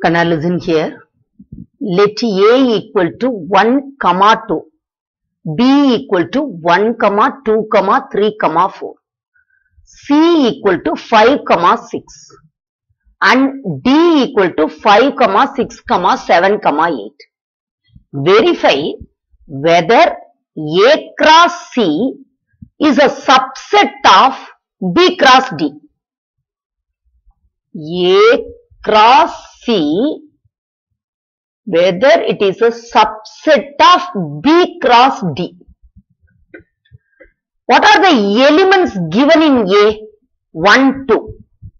Can I listen here? Let A equal to 1, 2, B equal to 1, 2, 3, 4, C equal to 5, 6, and D equal to 5, 6, 7, 8. Verify whether A cross C is a subset of B cross D. A cross C, whether it is a subset of B cross D. What are the elements given in A? 1, 2.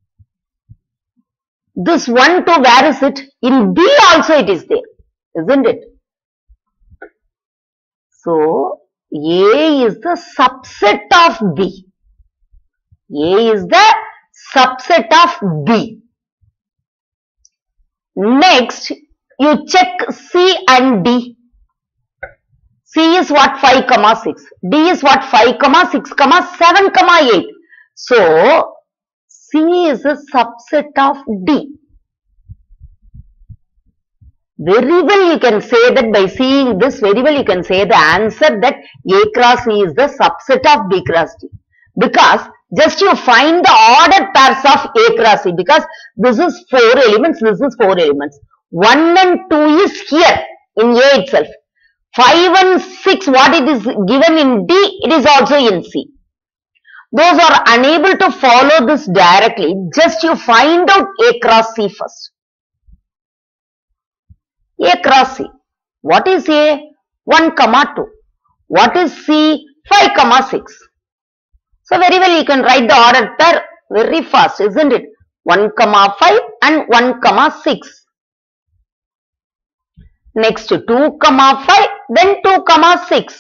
This 1, 2, where is it? In B also it is there, isn't it? So, A is the subset of B. A is the subset of B. Next, you check C and D. C is what? 5, 6. D is what? 5, 6, 7, 8. So, C is a subset of D. Very well you can say that by seeing this, very well you can say the answer that A cross C is the subset of B cross D. Because just you find the ordered pairs of A cross C, because this is 4 elements, this is 4 elements. 1 and 2 is here in A itself. 5 and 6, what it is given in D, it is also in C. Those are unable to follow this directly, just you find out A cross C first. A cross C. What is A? 1, 2. What is C? 5, 6. So very well you can write the ordered pair very fast, isn't it? 1, 5 and 1, 6. Next 2, 5, then 2, 6.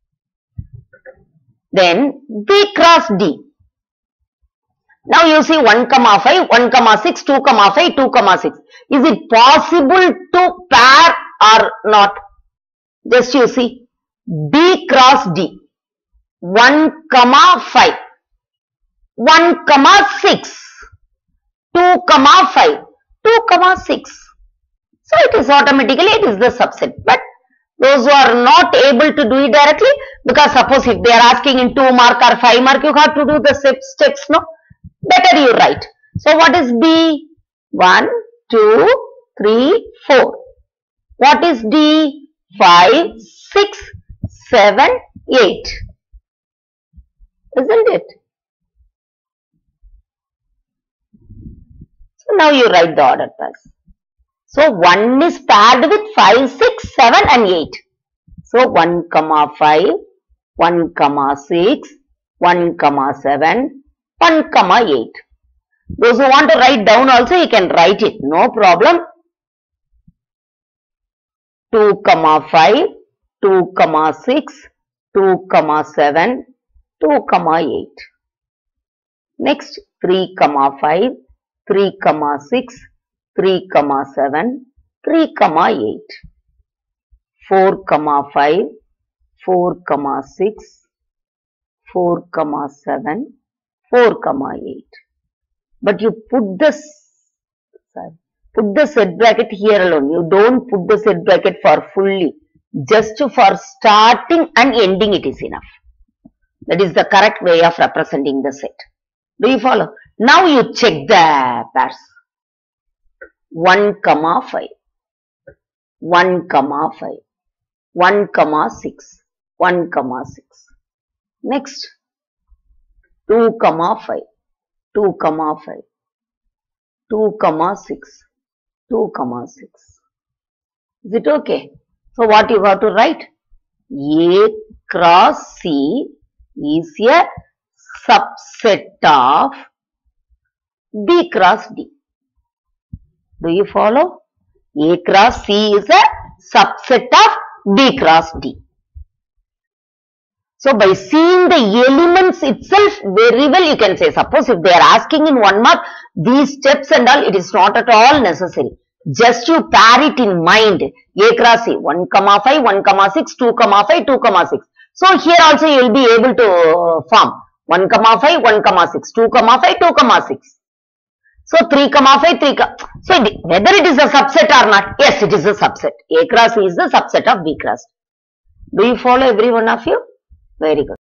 Then B cross D. Now you see 1, 5, 1, 6, 2, 5, 2, 6. Is it possible to pair or not? Just you see. B cross D. 1, 5. 1, 6. 2, 5. 2, 6. So it is automatically, it is the subset. But those who are not able to do it directly, because suppose if they are asking in 2 mark or 5 mark, you have to do the steps, no? Better you write. So what is B? 1, 2, 3, 4. What is D? 5, 6, 7, 8. Isn't it? So now you write the ordered pairs. So 1 is paired with 5, 6, 7 and 8. So 1, 5, 1, 6, 1, 7, 1, 8. Those who want to write down also, you can write it, no problem. 2, 5, 2, 6, 2, 7, 2, 8. Next 3, 5, 3, 6, 3, 7, 3, 8. 4, 5, 4, 6, 4, 7, 4, 8. But you put the set bracket here alone. You don't put the set bracket for fully. Just for starting and ending it is enough. That is the correct way of representing the set. Do you follow? Now you check the pairs. 1, 5. 1, 5. 1, 6. 1, 6. Next. 2, 5. 2, 5. 2, 6. 2, 6. Is it okay? So what you have to write? A cross C is a subset of B cross D. Do you follow? A cross C is a subset of B cross D. So by seeing the elements itself, very well you can say, suppose if they are asking in 1 mark, these steps and all, it is not at all necessary. Just you pair it in mind. A cross C, 1, 5, 1, 6, 2, 5, 2, 6. So here also you will be able to form 1, 5, 1, 6, 2, 5, 2, 6. So 3, 5, 3, so whether it is a subset or not, yes, it is a subset. A cross E is the subset of B cross. Do you follow every one of you? Very good.